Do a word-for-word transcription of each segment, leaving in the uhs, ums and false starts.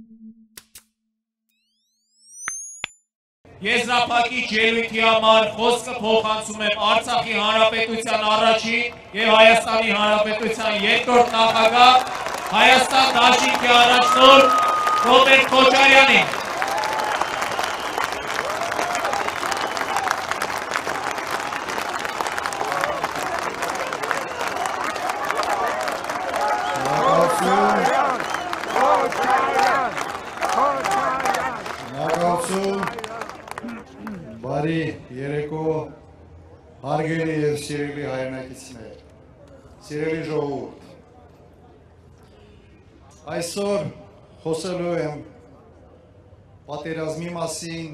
Եզրափակիչ ելույթի համար խոսքը փոխանցում եմ Արցախի Հանրապետության առաջին և Հայաստանի Հանրապետության երկրորդ նախագահ Հայաստան դաշինքի առաջնորդ Ռոբերտ Քոչարյանին։ Բարի երեկո, հարգելի և սիրելի հայրենակիցներ, սիրելի ժողովուրդ։ Այսօր խոսելու եմ պատերազմի մասին,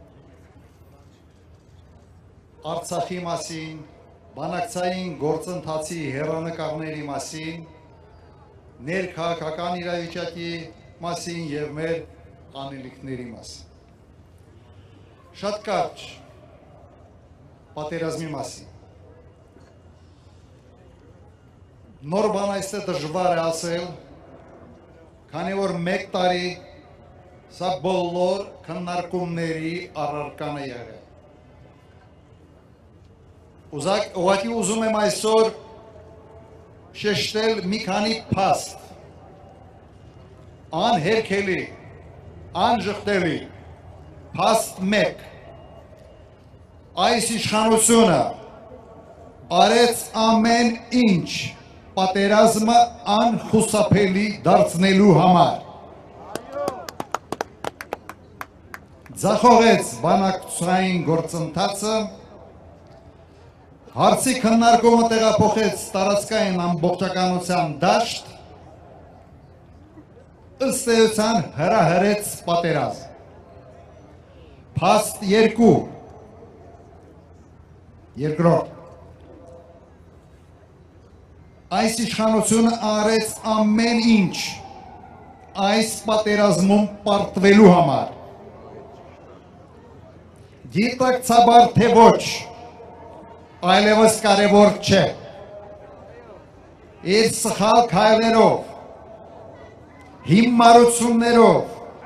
Արցախի մասին, բանակցային գործընթացի հեռանկարների մասին, ներքաղաքական իրավիճակի մասին և մեր անելիքների մասին։ Շատ կարճ պատերազմի մասին։ Նոր բան այստեղ դժվար է ասել, քանի որ մեկ տարի սա բոլոր քննարկումների առարկան է եղել։ Ուղղակի ուզում եմ այսօր շեշտել մի քանի փաստ, անհերքելի, անժխտելի, փաստ մեկ, այս իշխանությունը արեց ամեն ինչ պատերազմը անխուսափելի դարձնելու համար։ Ձախողեց բանակցային գործընթացը, հարցի քննարկումը տեղափոխեց տարածքային ամբողջականության դաշտ, ըստ էության հրահրեց պատերազմ։ Փաստ երկու, երկրորդ, այս իշխանությունը արեց ամեն ինչ այս պատերազմում պարտվելու համար։ Գիտակցաբար թե ոչ, այլևս կարևոր չէ։ Իր սխալ քայլերով, հիմարություններով,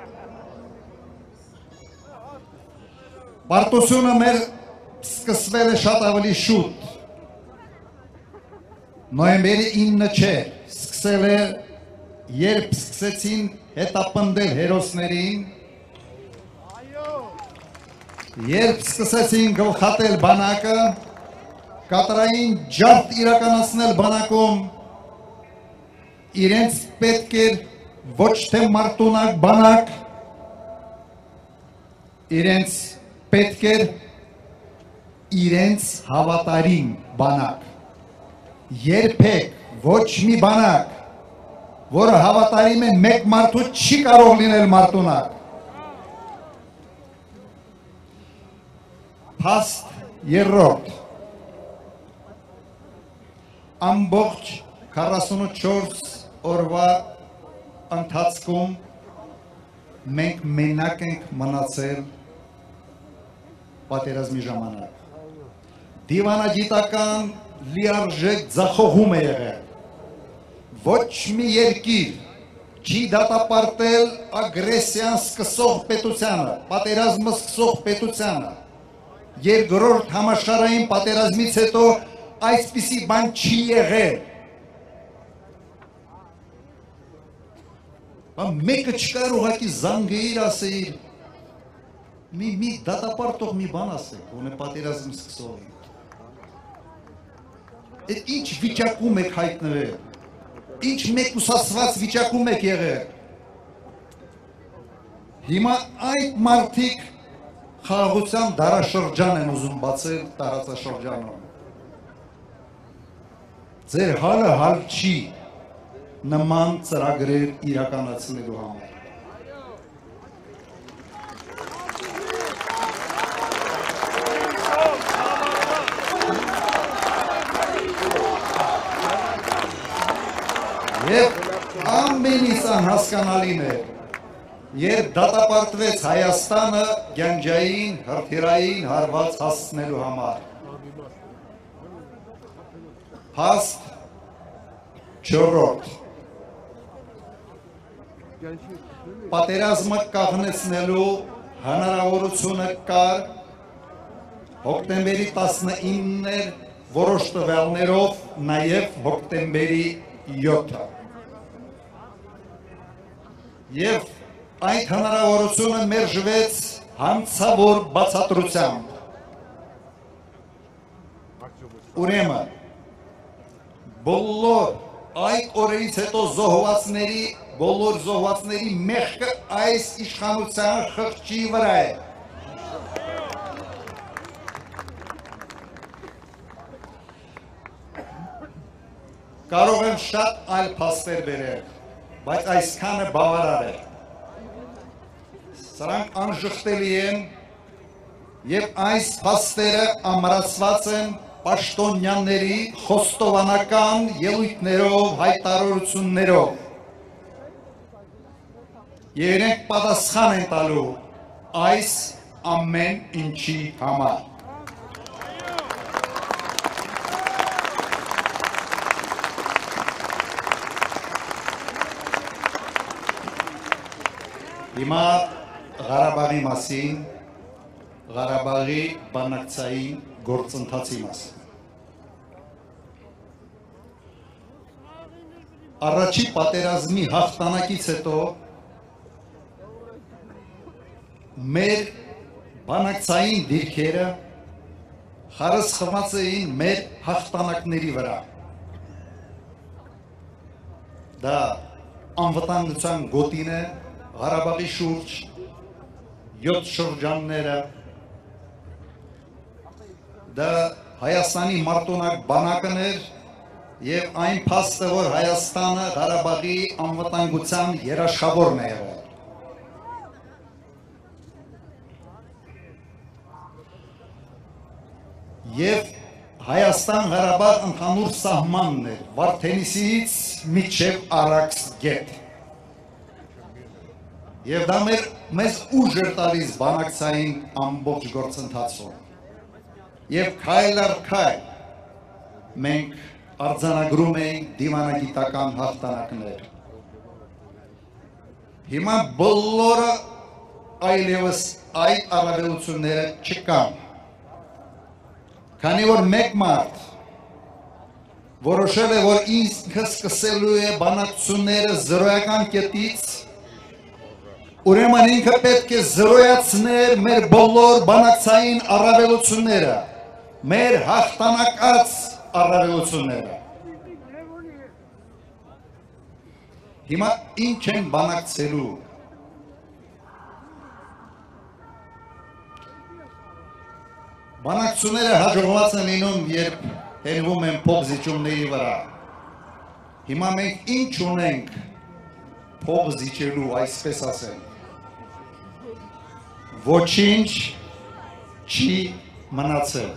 պարտությունը մեր սկսվել է շատ ավելի շուտ, նոյեմբերի ինը չէ, սկսել է, երբ սկսեցին հետապնդել հերոսներին, երբ սկսեցին գլխատել բանակը, կատարային ջարդ իրականացնել բանակում, իրենց պետք էր ոչ թե մարտունակ բանակ, իրենց պետք էր իրենց հավատարիմ բանակ։ Երբեք ոչ մի բանակ, որը հավատարիմ է մեկ մարդու չի կարող լինել մարտունակ։ Փաստ երրորդ, ամբողջ քառասունուչորս օրվա ընթացքում մենք մենակ ենք մնացել պատերազմի ժամանակ։ Դիվանագիտական լիարժեք ձախողում է եղել։ Ոչ մի երկիր չի դատապարտել ագրեսիան սկսող պետությանը, պատերազմը սկսող պետությանը։ Երկրորդ համաշխարհային պատերազմից հետո այսպիսի բան չի եղել։ Մեկը չկար ուղղակի զանգեիր ասեիր, մի մի դատապարտող մի բան ասեք, ոնե պատերազմ սկսող է։ Այդ ինչ վիճակում եք հայտնվել, ինչ մեկուսացված վիճակում եք եղել։ Հիմա այդ մարդիկ խաղաղության դարաշրջան են ուզում բացել տարածաշրջանում։ Ձեր հալը հալ չի նման ծրագրեր իրականացնելու համար։ Եվ ամենից անհասկանալին է, երբ դատապարտվեց Հայաստանը Գանջային հրթիռային հարված հասցնելու համար։ Փաստ չորրորդ, պատերազմը կաղնեցնելու հնարավորությունը կար հոկտեմբերի տասնինն էր որոշ տվյալներով նաև հոկտեմբերի յոթը։ Եվ այդ հնարավորությունը մերժվեց հանցավոր բացատրությամբ։ Ուրեմն, բոլոր այդ օրերից հետո զոհվածների, բոլոր զոհվածների մեղքը այս իշխանության խղճի վրա է։ Կարող եմ շատ այլ փաստեր բերել, բայց այսքանը բավարար է։ Սրանք անժխտելի են եւ այս փաստերը ամրացված են պաշտոնյաների խոստովանական ելույթներով, հայտարարություններով։ Եվ իրենք պատասխան են տալու այս ամեն ինչի համար։ Հիմա Ղարաբաղի մասին, Ղարաբաղի բանակցային գործընթացի մասին։ Առաջի պատերազմի հաղթանակից հետո մեր բանակցային դիրքերը խարսխված էին մեր հաղթանակների վրա։ Դա անվտանգության գոտին է, Ղարաբաղի շուրջ, յոթ շրջանները, դա Հայաստանի մարտունակ բանակն էր և այն փաստը, որ Հայաստանը Ղարաբաղի անվտանգության երաշխավորն է եղել։ Եվ Հայաստան-Ղարաբաղ ընդհանուր սահմանն էր, Վարդենիսից մինչև Արաքս գետ։ Եվ դա մեզ ուժ էր տալիս բանակցային ամբողջ գործընթացում։ Եվ քայլ առ քայլ մենք արձանագրում էինք դիվանագիտական հաղթանակներ։ Հիմա բոլորը այլևս այդ առավելությունները չկան։ Քանի որ մեկ մարդ որոշել է, որ ինքը սկսելու է բանակցությունները զրոյական կետից, ուրեմն ինքը պետք է զրոյացներ մեր բոլոր բանակցային առավելությունները, մեր հաղթանակած առավելությունները։ Հիմա ինչ են բանակցելու։ Բանակցությունները հաջողված են լինում, երբ հենվում են փոխզիջումների վրա։ Հիմա մենք ինչ ունենք փոխզիջելու, այսպես ասենք։ Ոչինչ չի մնացել։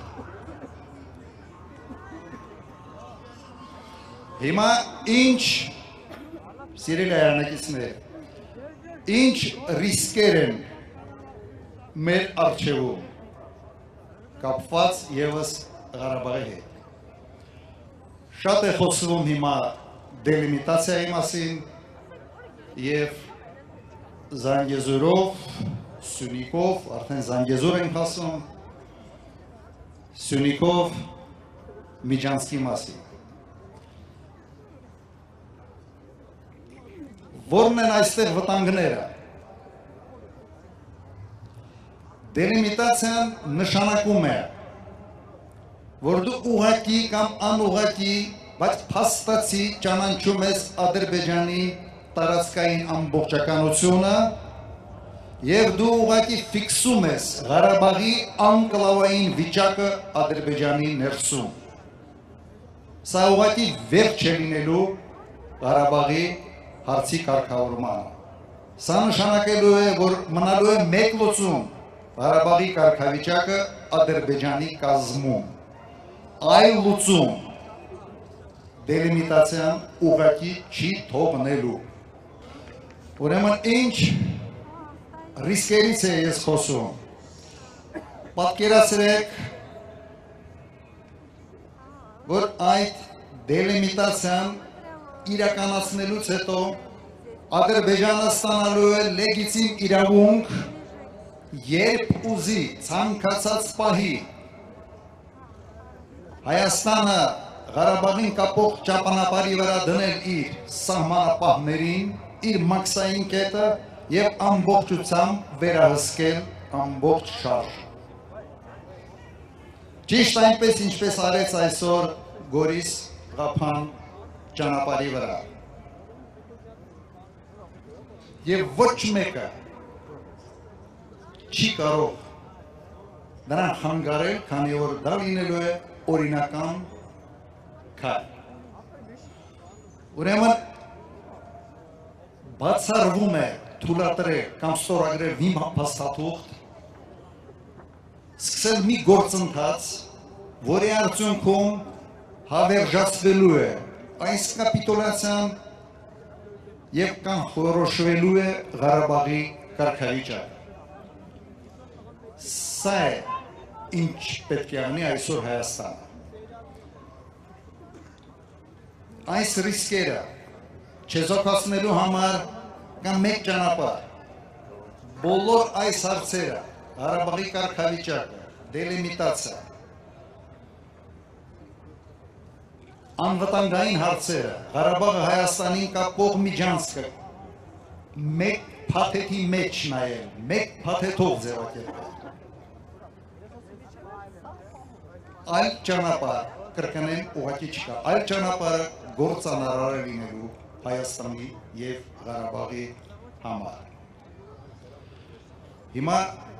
Հիմա ինչ, սիրելի հայրենակիցներ, ինչ ռիսկեր են մեր առջևում կապված ևս Ղարաբաղի հետ։ Շատ է խոսվում հիմա դելիմիտացիայի մասին և Զանգեզուրով, Սյունիքով, արդեն Զանգեզուր ենք ասում, Սյունիքով, Միջանցքի մասին։ Որն են այստեղ վտանգները։ Դելիմիտացիան նշանակում է, որ դու ուղղակի կամ անուղղակի, բայց փաստացի ճանաչում ես Ադրբեջանի տարածքային ամբողջականությունը և դու ուղղակի ֆիքսում ես Ղարաբաղի անկլավային վիճակը Ադրբեջանի ներսում։ Սա ուղղակի վերջ է լինելու Ղարաբաղի հարցի կարգավորմանը։ Սա նշանակելու է, որ մնալու է մեկ լուծում Ղարաբաղի կարգավիճակը Ադրբեջանի կազմում։ Այլ լուծում դելիմիտացիան ուղղակի չի թողնելու։ Ուրեմն ինչ ռիսկերից է ես խոսում։ Պատկերացրեք, որ այդ դելիմիտացիան իրականացնելուց հետո Ադրբեջանը ստանալու է լեգիտիմ իրավունք, երբ ուզի ցանկացած պահի Հայաստանը Ղարաբաղին կապող ճանապարհի վրա դնել իր սահմանապահներին, իր մաքսային կետը եւ ամբողջությամբ վերահսկել ամբողջ շարժ։ Ճիշտ այնպես ինչպես արեց այսօր Գորիս-Ղափան ճանապարհի վրա։ Եվ ոչ մեկը չի կարող նրան հանգարել, քանի որ դա լինելու է օրինական քայլ։ Ուրեմն բացառվում է թույլատրել կամ ստորագրել մի փաստաթուղթ, սկսել մի գործընթաց, որի արդյունքում հավերժացվելու է այս կապիտուլյացիան եւ կանխորոշվելու է Ղարաբաղի կարգավիճակը։ Սա է ինչ պետք է անի այսօր Հայաստանը։ Այս ռիսկերը չեզոքացնելու համար կա մեկ ճանապարհ։ Բոլոր այս հարցերը, Ղարաբաղի կարգավիճակը, դելիմիտացիա, անվտանգային հարցերը, Ղարաբաղը Հայաստանին կապող միջանցքը, մեկ փաթեթի մեջ նայել, մեկ փաթեթով ձևակերպել։ Այլ ճանապարհ կրկնեմ ուղղակի չկա, այլ ճանապարհը գործանարար է լինելու Հայաստանի եւ Ղարաբաղի համար։ Հիմա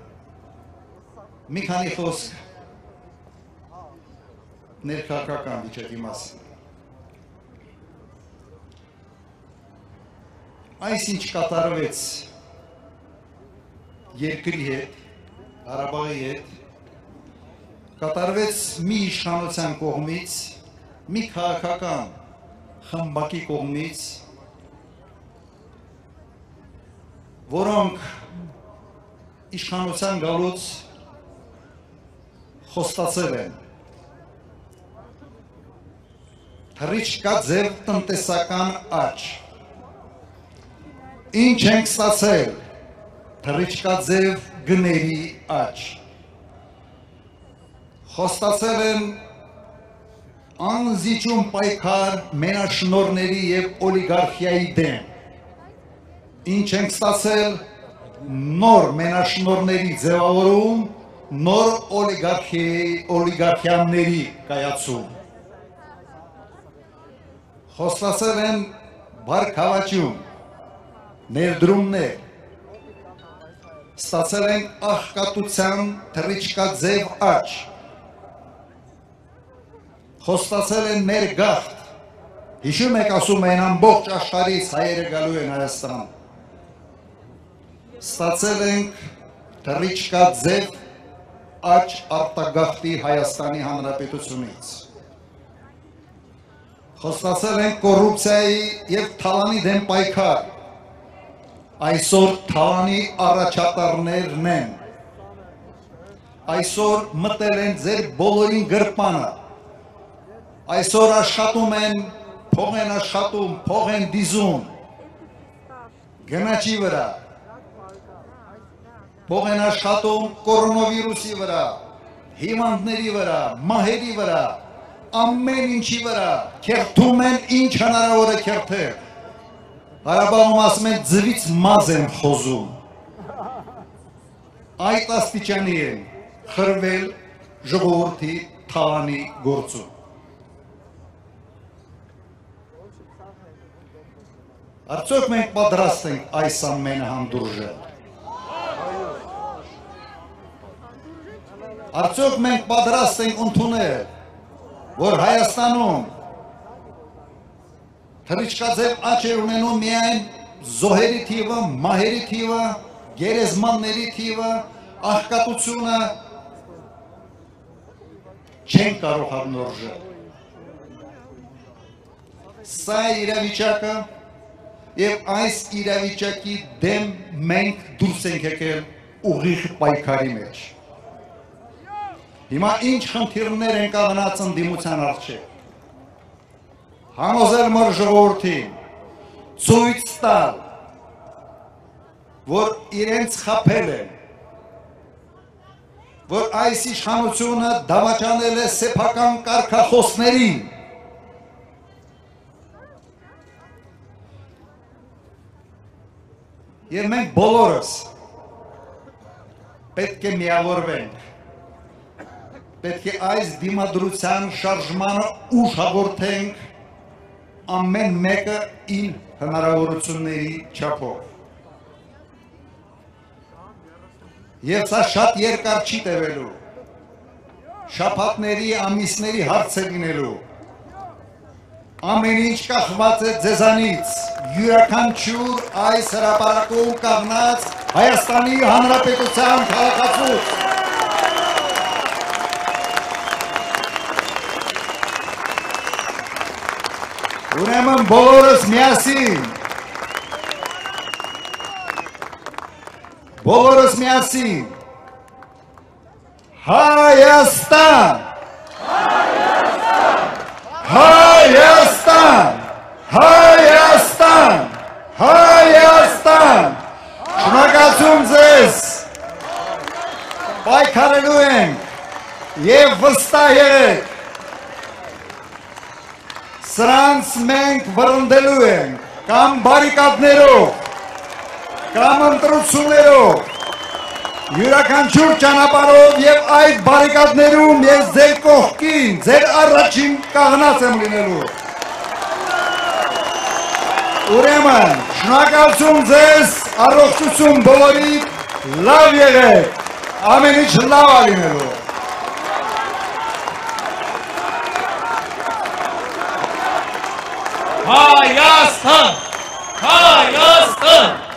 մի քանի խոսք ներքաղաքական վիճակի մասին։ Այս ինչ կատարվեց երկրի հետ, Ղարաբաղի հետ, կատարվեց մի իշխանության կողմից, մի քաղաքական խմբակի կողմից, որոնք իշխանության գալուց խոստացել են թռիչքաձև տնտեսական աճ։ Ինչ ենք ստացել թռիչքաձև գների աճ։ Խոստացել են անզիջում պայքար մենաշնորհների եւ օլիգարխիայի դեմ։ Ինչ ենք ստացել նոր մենաշնորհների ձևավորում, նոր օլիգարխիաների կայացում։ Խոստացել են բարգավաճում, ներդրումներ, ստացել են աղքատության թռիչքաձև աճ, խոստացել են մեր գաղթ, հիշում եք ասում են ամբողջ աշխարհից հայերը գալու են Հայաստան, ստացել ենք թռիչքաձև աճ արտագաղթի Հայաստանի Հանրապետությունից, խոստացել են կոռուպցիայի եւ թալանի դեմ պայքար, այսօր թալանի առաջատարներն են, այսօր մտել են ձեր բոլորին գրպանը, այսօր աշխատում են, փող են աշխատում, փող են դիզում, գնաճի վրա, փող են աշխատում կորոնավիրուսի վրա, հիվանդների վրա, մահերի վրա, ամեն ինչի վրա, քերթում են ինչ հնարավոր է քերթել։ Ղարաբաղում ասում են ձվից մազ են խոզում։ Այդ աստիճանի են խրվել ժողովրդի թալանի գործում։ Արդյոք մենք պատրաստ ենք այս ամենը հանդուրժել։ Արդյոք մենք պատրաստ ենք ընդունել, որ Հայաստանում թռիչքաձև աճ է ունենում միայն զոհերի թիվը, մահերի թիվը, գերեզմանների թիվը, աղքատությունը չեն կարող հանդուրժել։ Սա է իրավիճակը եւ այս իրավիճակի դեմ մենք դուրս ենք եկել ուղիղ պայքարի մեջ։ Հիմա ինչ խնդիրներ են կանգնած ընդդիմության առջև։ Համոզել մեր ժողովրդին, ցույց տալ, որ իրենց խփել են, որ այս իշխանությունը դավաճանել է սեփական կարգախոսներին, եւ մենք բոլորս պետք է միավորվենք, պետք է այս դիմադրության շարժմանը ուշավորենք ամեն մեկը իր հնարավորությունների չափով։ Եվ սա շատ երկար չի տևելու, շաբաթների, ամիսների հարց է լինելու, ամեն ինչ կախված է ձեզանից, յուրաքանչյուր այս հրապարակում կանգնած Հայաստանի Հանրապետության քաղաքացուց։ Ուրեմն բոլորս միասին, բոլորս միասին, Հայաստան, Հայաստան, Հայաստան, Հայաստան, շնորհակալություն ձեզ, պայքարելու ենք և վստահ եղեք, սրանց մենք վրընդելու ենք, կամ բարիկադներով, կամ ընտրություններով, յուրաքանչյուր ճանապարհով եւ այդ բարիկադներում ես ձեր կողքին, ձեր առաջին կանգնած եմ լինելու։ Ուրեմն, շնորհակալություն ձեզ, առողջություն բոլորիդ, լավ եղեք, ամեն ինչ լավ է լինելու։ Հայաստան, Հայաստան